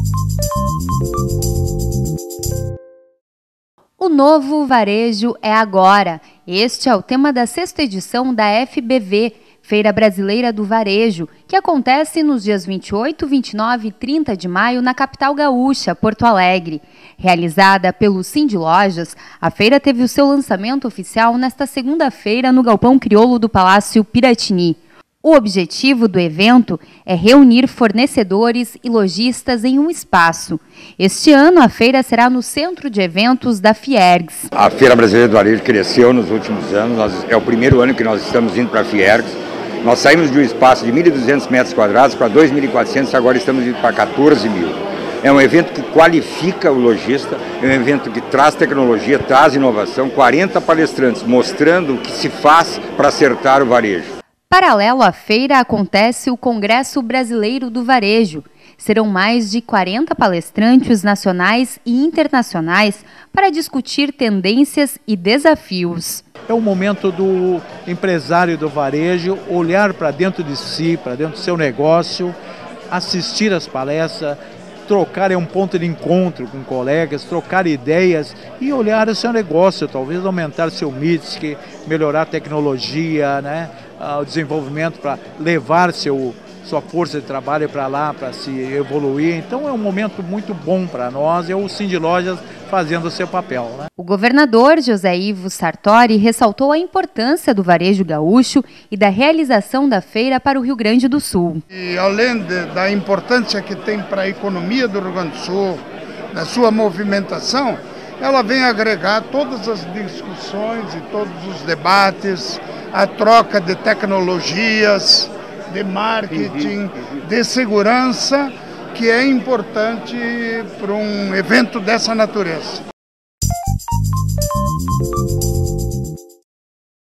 O novo varejo é agora. Este é o tema da 6ª edição da FBV, Feira Brasileira do Varejo, que acontece nos dias 28, 29 e 30 de maio na capital gaúcha, Porto Alegre. Realizada pelo Sindlojas, a feira teve o seu lançamento oficial nesta segunda-feira no Galpão Crioulo do Palácio Piratini. O objetivo do evento é reunir fornecedores e lojistas em um espaço. Este ano, a feira será no centro de eventos da Fiergs. A Feira Brasileira do Varejo cresceu nos últimos anos, é o primeiro ano que nós estamos indo para a Fiergs. Nós saímos de um espaço de 1.200 metros quadrados para 2.400, agora estamos indo para 14 mil. É um evento que qualifica o lojista, é um evento que traz tecnologia, traz inovação, 40 palestrantes mostrando o que se faz para acertar o varejo. Paralelo à feira acontece o Congresso Brasileiro do Varejo. Serão mais de 40 palestrantes nacionais e internacionais para discutir tendências e desafios. É o momento do empresário do varejo olhar para dentro de si, para dentro do seu negócio, assistir às palestras, trocar um ponto de encontro com colegas, trocar ideias e olhar o seu negócio, talvez aumentar seu mix, melhorar a tecnologia, né? O desenvolvimento para levar sua força de trabalho para lá, para se evoluir. Então é um momento muito bom para nós e o Sindlojas fazendo o seu papel, né? O governador José Ivo Sartori ressaltou a importância do varejo gaúcho e da realização da feira para o Rio Grande do Sul. E além da importância que tem para a economia do Rio Grande do Sul, da sua movimentação, ela vem agregar todas as discussões e todos os debates, a troca de tecnologias, de marketing, de segurança, que é importante para um evento dessa natureza.